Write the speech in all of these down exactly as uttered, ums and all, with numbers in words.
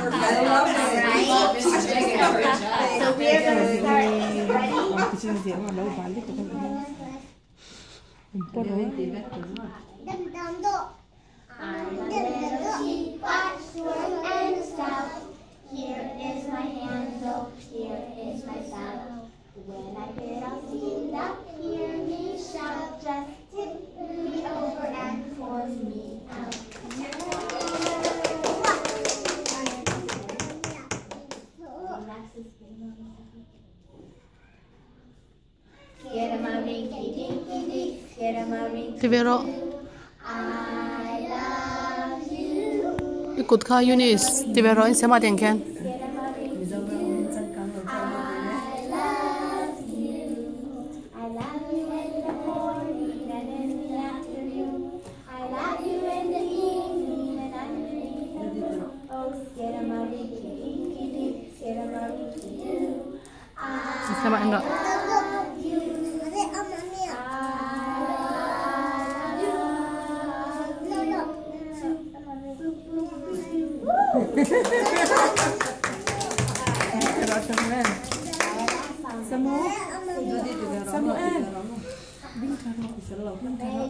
So we're gonna start. Here is my handle, here is my saddle. When I get all steamed up, hear me shout. Just tip me over and force me out. Tivero. Ikut kah Yunis. Tivero in sama dengken. Sama enggak? Semua, semua an. Bintang, bintang,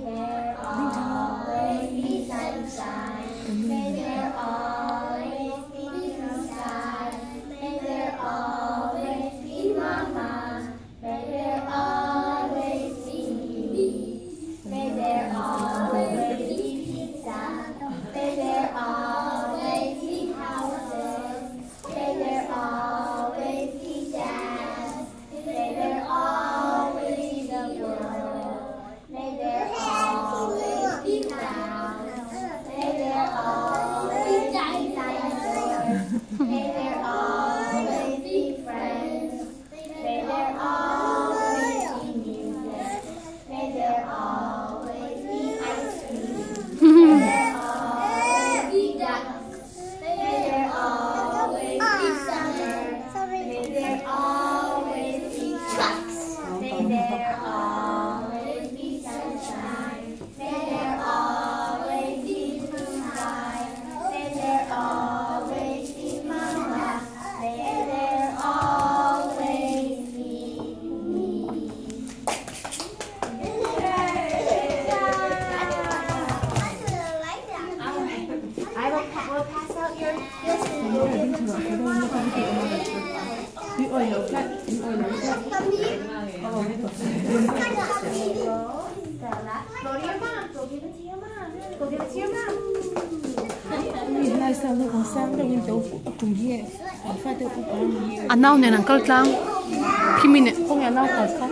Anh nào nè nàng câu lang khi mình nè không nghe nào câu khác.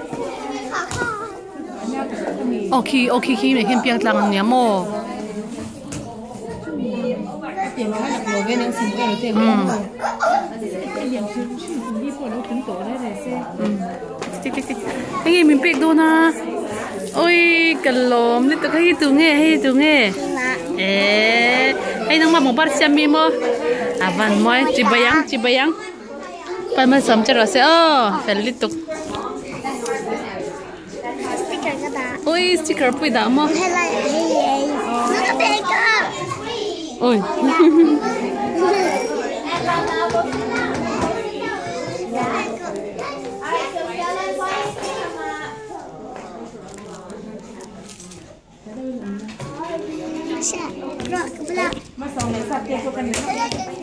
Ô khi ô khi khi này hiện biếng lang nhá mò. Tiền khá là nhiều cái năng sinh cái tiền không rồi. Cái điểm chuyên chuyên đi qua đâu cũng tổ đấy này xe. Tích tích tích. Cái gì mình biết đâu na. Ôi cái lom, lấy tụi cái tụi nghe hay tụi nghe. Eh, hay nang mà một bát xem mi mò. À van moi, chỉ bayang, chỉ bayang. Pan mà sắm cho rồi sẽ ơ, phải lấy tụi. Sticker cái đó. Ôi sticker bụi đã mò. Hay là hay hay. Nó có bê cơ. Ôi. Mà xong này sắp tiền cho cần nữa.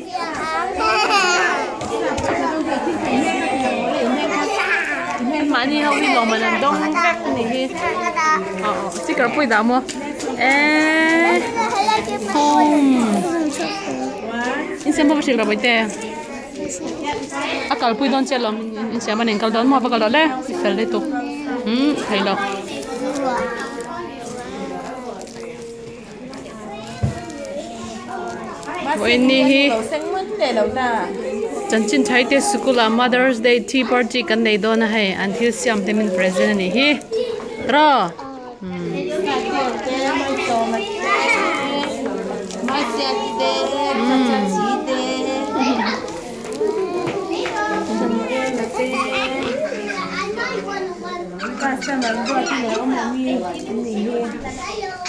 많이 하우리 너무 난 동. 네. 어, sticker bụi đã mò. 에. 홈. Insan bawa sih berapa itu? Akal pun don celom, insan mana engkau don mau apa kalau leh? Sel itu, hmm, hay lo. Ini hi. Janjin cai te sekolah Mother's Day Tea Party kan nei don hai, until siam temin present ni hi. Ro. Pasal baru buat ni, orang mami ni ni.